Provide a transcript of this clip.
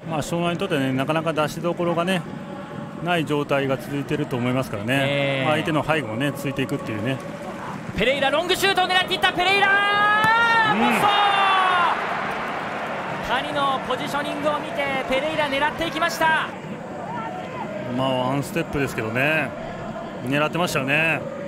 湘南にとってね、なかなか出しどころがねない状態が続いていると思いますからね、相手の背後をねついていくっていうね。 ペレイラロングシュートを狙っていった。ペレイラポスト、谷のポジショニングを見てペレイラ狙っていきました。 ワンステップですけどね、狙ってましたよね。